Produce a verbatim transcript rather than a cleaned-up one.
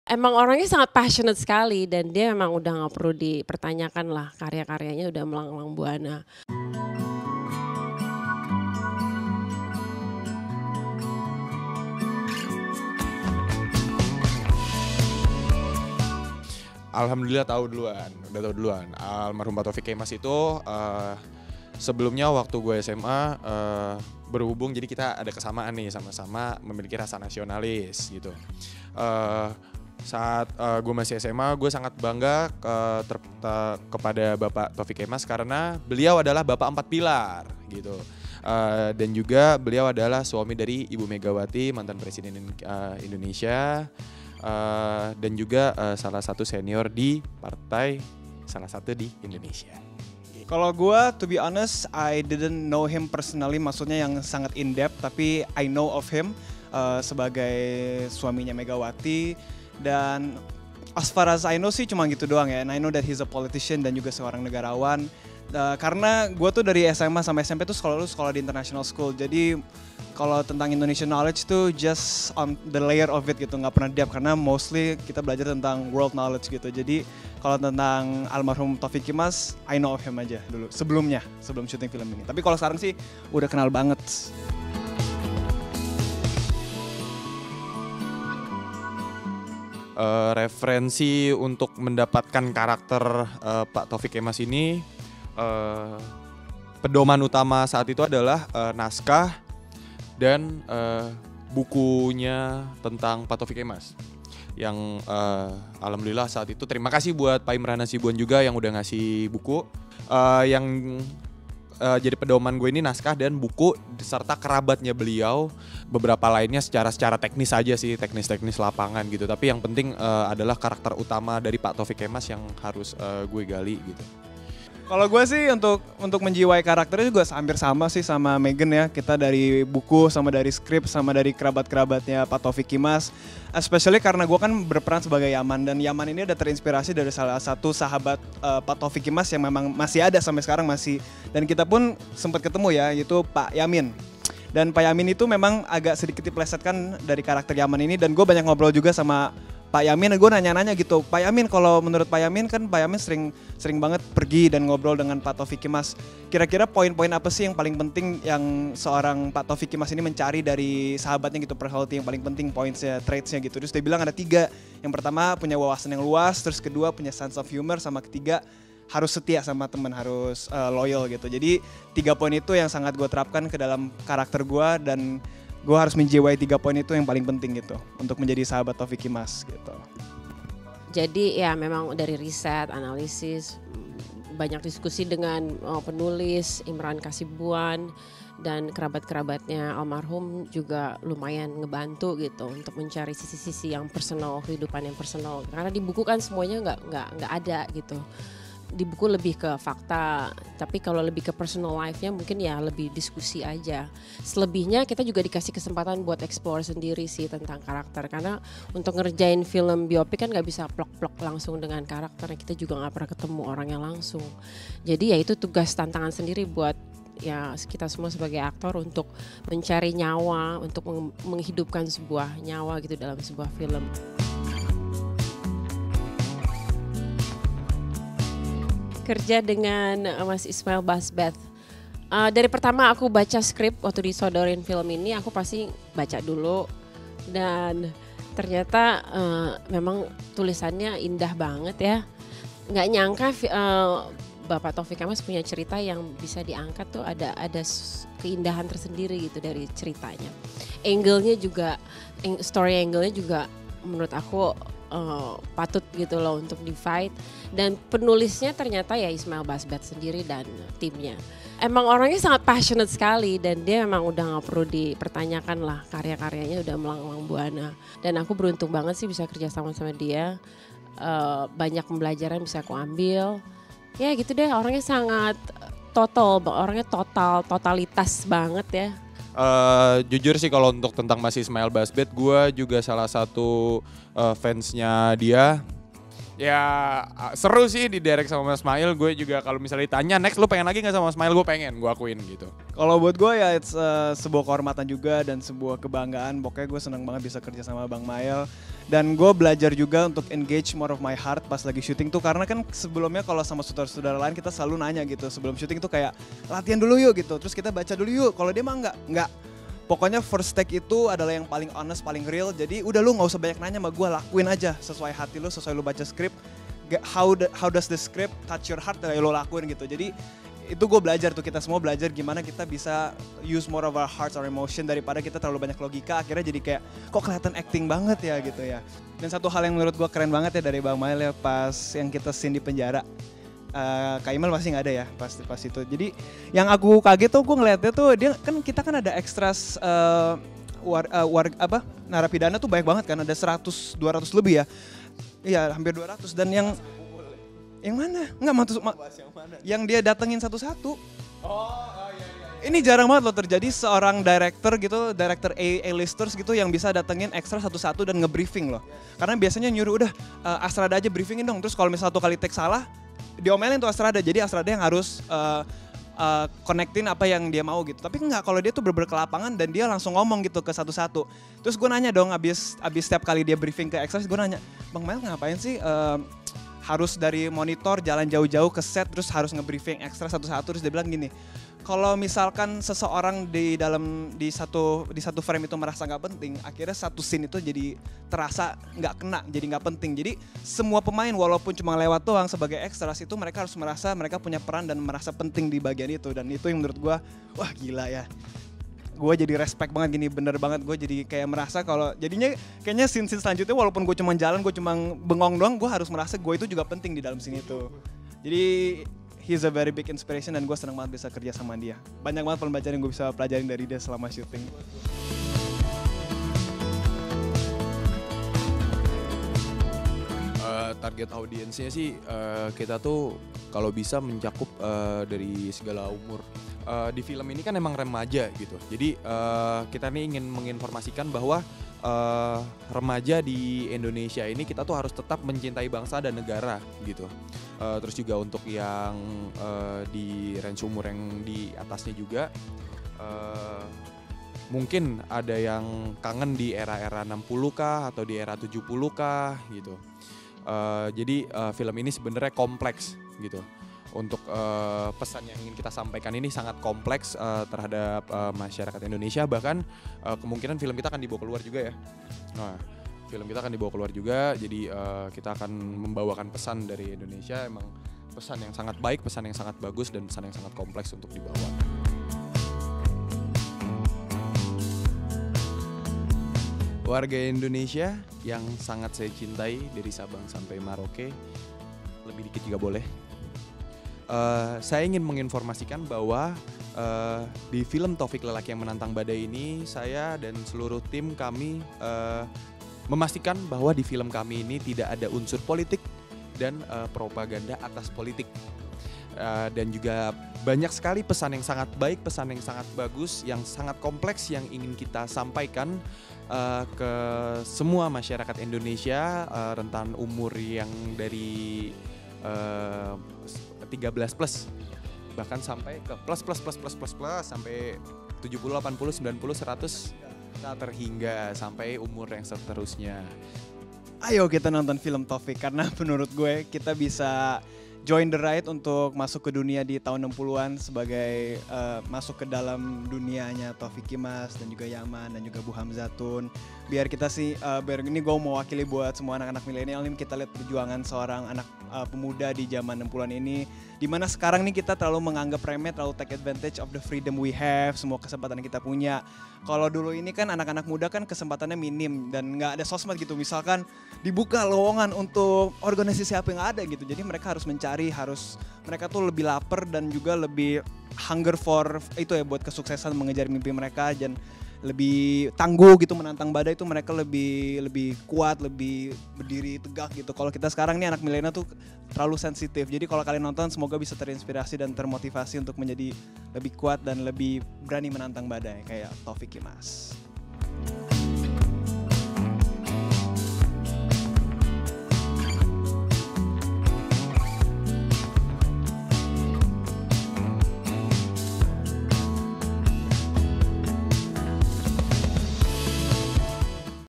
Emang orangnya sangat passionate sekali dan dia memang udah nggak perlu dipertanyakan lah, karya-karyanya udah melanglang buana. Alhamdulillah tahu duluan, udah tahu duluan. Almarhum Pak Taufik Kemas itu uh, sebelumnya waktu gue S M A uh, berhubung, jadi kita ada kesamaan nih, sama-sama memiliki rasa nasionalis gitu. Uh, saat uh, gue masih S M A, gue sangat bangga ke, ter, te, kepada Bapak Taufik Kemas karena beliau adalah Bapak Empat Pilar gitu. Uh, dan juga beliau adalah suami dari Ibu Megawati, mantan Presiden uh, Indonesia. Uh, dan juga uh, salah satu senior di partai salah satu di Indonesia. Kalau gue, to be honest, I didn't know him personally, maksudnya yang sangat in-depth, tapi I know of him uh, sebagai suaminya Megawati. Dan as far as I know sih cuma gitu doang ya, and I know that he's a politician dan juga seorang negarawan. Uh, karena gue tuh dari S M A sampai S M P tuh sekolah lu sekolah di international school, jadi kalau tentang Indonesian knowledge tuh just on the layer of it gitu, nggak pernah depth karena mostly kita belajar tentang world knowledge gitu. Jadi kalau tentang almarhum Taufik Kemas, I know of him aja dulu sebelumnya, sebelum syuting film ini. Tapi kalau sekarang sih udah kenal banget. Uh, referensi untuk mendapatkan karakter uh, Pak Taufik Kemas ini, uh, pedoman utama saat itu adalah uh, naskah dan uh, bukunya tentang Pak Taufik Kemas yang uh, alhamdulillah saat itu, terima kasih buat Pak Imran Nasibuan juga yang udah ngasih buku uh, yang uh, jadi pedoman gue ini, naskah dan buku serta kerabatnya beliau, beberapa lainnya secara secara teknis aja sih, teknis-teknis lapangan gitu, tapi yang penting uh, adalah karakter utama dari Pak Taufik Kemas yang harus uh, gue gali gitu. Kalau gue sih untuk untuk menjiwai karakternya juga hampir sama sih sama Megan ya. Kita dari buku sama dari skrip sama dari kerabat-kerabatnya Pak Taufik Kemas. Especially karena gue kan berperan sebagai Yaman, dan Yaman ini udah terinspirasi dari salah satu sahabat uh, Pak Taufik Kemas yang memang masih ada sampai sekarang masih. Dan kita pun sempat ketemu ya, yaitu Pak Yamin. Dan Pak Yamin itu memang agak sedikit diplesetkan dari karakter Yaman ini, dan gue banyak ngobrol juga sama Pak Yamin. Gue nanya-nanya gitu, Pak Yamin, kalau menurut Pak Yamin kan Pak Yamin sering sering banget pergi dan ngobrol dengan Pak Taufik Kemas. Kira-kira poin-poin apa sih yang paling penting yang seorang Pak Taufik Kemas ini mencari dari sahabatnya gitu, personality yang paling penting, pointsnya, traitsnya gitu. Terus dia bilang ada tiga. Yang pertama punya wawasan yang luas, terus kedua punya sense of humor, sama ketiga harus setia sama teman, harus uh, loyal gitu. Jadi tiga poin itu yang sangat gue terapkan ke dalam karakter gue, dan gue harus menjiwai tiga poin itu yang paling penting gitu untuk menjadi sahabat Taufik Kemas gitu. Jadi ya memang dari riset, analisis, banyak diskusi dengan oh, penulis Imran Kasibuan dan kerabat-kerabatnya almarhum juga lumayan ngebantu gitu untuk mencari sisi-sisi yang personal, kehidupan yang personal. Karena di buku kan semuanya nggak nggak nggak ada gitu. Di buku lebih ke fakta, tapi kalau lebih ke personal life-nya mungkin ya lebih diskusi aja. Selebihnya kita juga dikasih kesempatan buat explore sendiri sih tentang karakter, karena untuk ngerjain film biopik kan gak bisa plok-plok langsung dengan karakter, kita juga gak pernah ketemu orangnya langsung. Jadi ya itu tugas tantangan sendiri buat ya kita semua sebagai aktor untuk mencari nyawa, untuk menghidupkan sebuah nyawa gitu dalam sebuah film. Kerja dengan Mas Ismail Basbeth. Uh, dari pertama aku baca skrip waktu disodorin film ini, aku pasti baca dulu, dan ternyata uh, memang tulisannya indah banget ya. Nggak nyangka uh, Bapak Taufik Kemas punya cerita yang bisa diangkat tuh, ada ada keindahan tersendiri gitu dari ceritanya. Angle-nya juga, story angle-nya juga menurut aku Uh, patut gitu loh untuk di fight, dan penulisnya ternyata ya Ismail Basbeth sendiri dan timnya. Emang orangnya sangat passionate sekali dan dia memang udah nggak perlu dipertanyakan lah, karya-karyanya udah melanglang buana. Dan aku beruntung banget sih bisa kerja sama sama dia, uh, banyak pembelajaran bisa aku ambil. Ya gitu deh, orangnya sangat total, orangnya total, totalitas banget ya. Uh, jujur sih kalau untuk tentang Mas Ismail Basbeth, gue juga salah satu uh, fansnya dia. Ya seru sih di direct sama Mas Mail. Gue juga kalau misalnya ditanya next lu pengen lagi gak sama Mas Mail, gue pengen, gue akuin gitu. Kalau buat gue ya it's uh, sebuah kehormatan juga dan sebuah kebanggaan. Pokoknya gue senang banget bisa kerja sama Bang Mail. Dan gue belajar juga untuk engage more of my heart pas lagi syuting tuh. Karena kan sebelumnya kalau sama saudara-saudara lain kita selalu nanya gitu. Sebelum syuting tuh kayak latihan dulu yuk gitu. Terus kita baca dulu yuk. Kalau dia mah enggak, enggak. Pokoknya first take itu adalah yang paling honest, paling real. Jadi udah lu gak usah banyak nanya sama gue, lakuin aja sesuai hati lu, sesuai lu baca skrip. How, the, how does the script touch your heart, ya lu lakuin gitu. Jadi itu gue belajar tuh, kita semua belajar gimana kita bisa use more of our hearts or emotion daripada kita terlalu banyak logika. Akhirnya jadi kayak kok kelihatan acting banget ya gitu ya. Dan satu hal yang menurut gue keren banget ya dari Bang Mail ya pas yang kita scene di penjara. Uh, Kak Imel pasti nggak ada ya pas pas itu. Jadi yang aku kaget tuh gue ngeliatnya tuh dia kan kita kan ada ekstras uh, war, uh, war apa narapidana tuh banyak banget kan, ada seratus dua ratus lebih ya. Iya hampir dua ratus dan yang yang mana? Enggak maksud ma yang, mana? Yang dia datengin satu-satu. Oh, oh iya, iya, iya. Ini jarang banget loh terjadi seorang director gitu, director A-listers gitu yang bisa datengin ekstra satu-satu dan nge-briefing loh. Karena biasanya nyuruh udah uh, Astrada aja briefingin dong. Terus kalau misalnya satu kali take salah diomelin tuh Astrada, jadi Astrada yang harus uh, uh, connectin apa yang dia mau gitu. Tapi enggak, kalau dia tuh bener-bener ke lapangan dan dia langsung ngomong gitu ke satu-satu. Terus gue nanya dong abis, abis setiap kali dia briefing ke extras, gue nanya, Bang Mail ngapain sih uh, harus dari monitor jalan jauh-jauh ke set terus harus nge-briefing ekstra satu-satu. Terus dia bilang gini, kalau misalkan seseorang di dalam di satu di satu frame itu merasa nggak penting, akhirnya satu scene itu jadi terasa nggak kena, jadi nggak penting. Jadi semua pemain walaupun cuma lewat doang sebagai ekstras itu mereka harus merasa mereka punya peran dan merasa penting di bagian itu. Dan itu yang menurut gue, wah gila ya. Gue jadi respect banget gini, bener banget gue jadi kayak merasa kalau jadinya kayaknya scene-scene selanjutnya walaupun gue cuma jalan, gue cuma bengong doang, gue harus merasa gue itu juga penting di dalam scene itu. Jadi he's a very big inspiration dan gue senang banget bisa kerja sama dia. Banyak banget pelajaran yang gue bisa pelajarin dari dia selama syuting. Uh, target audiensnya sih uh, kita tuh kalau bisa mencakup uh, dari segala umur. Uh, di film ini kan emang remaja gitu. Jadi uh, kita nih ingin menginformasikan bahwa uh, remaja di Indonesia ini kita tuh harus tetap mencintai bangsa dan negara gitu. Uh, terus juga untuk yang uh, di range umur yang di atasnya juga uh, mungkin ada yang kangen di era-era enam puluh kah atau di era tujuh puluh kah gitu. Uh, jadi uh, film ini sebenarnya kompleks gitu. Untuk uh, pesan yang ingin kita sampaikan ini sangat kompleks uh, terhadap uh, masyarakat Indonesia. Bahkan uh, kemungkinan film kita akan dibawa keluar juga ya. Nah, film kita akan dibawa keluar juga. Jadi uh, kita akan membawakan pesan dari Indonesia. Emang pesan yang sangat baik, pesan yang sangat bagus, dan pesan yang sangat kompleks untuk dibawa. Warga Indonesia yang sangat saya cintai dari Sabang sampai Merauke, lebih dikit juga boleh. Uh, saya ingin menginformasikan bahwa uh, di film Taufik Lelaki yang Menantang Badai ini saya dan seluruh tim kami uh, memastikan bahwa di film kami ini tidak ada unsur politik dan uh, propaganda atas politik. Uh, dan juga banyak sekali pesan yang sangat baik, pesan yang sangat bagus, yang sangat kompleks yang ingin kita sampaikan uh, ke semua masyarakat Indonesia uh, rentan umur yang dari uh, tiga belas plus bahkan sampai ke plus plus plus plus plus plus sampai tujuh puluh, delapan puluh, sembilan puluh, seratus terhingga sampai umur yang seterusnya. Ayo kita nonton film Taufik karena menurut gue kita bisa join the ride untuk masuk ke dunia di tahun enam puluhan sebagai uh, masuk ke dalam dunianya Taufik Kimas dan juga Yaman dan juga Bu Hamzatun. Biar kita sih, uh, biar ini gue mau wakili buat semua anak-anak milenial nih, kita lihat perjuangan seorang anak uh, pemuda di zaman enam puluhan ini. Dimana sekarang nih kita terlalu menganggap remeh, terlalu take advantage of the freedom we have, semua kesempatan yang kita punya. Kalau dulu ini kan anak-anak muda kan kesempatannya minim dan nggak ada sosmed gitu. Misalkan dibuka lowongan untuk organisasi apa yang ada gitu. Jadi mereka harus mencari, harus mereka tuh lebih lapar dan juga lebih hunger for itu ya buat kesuksesan mengejar mimpi mereka dan lebih tangguh gitu menantang badai itu mereka lebih lebih kuat, lebih berdiri tegak gitu. Kalau kita sekarang nih anak milenial tuh terlalu sensitif. Jadi kalau kalian nonton semoga bisa terinspirasi dan termotivasi untuk menjadi lebih kuat dan lebih berani menantang badai kayak Taufik Kimas.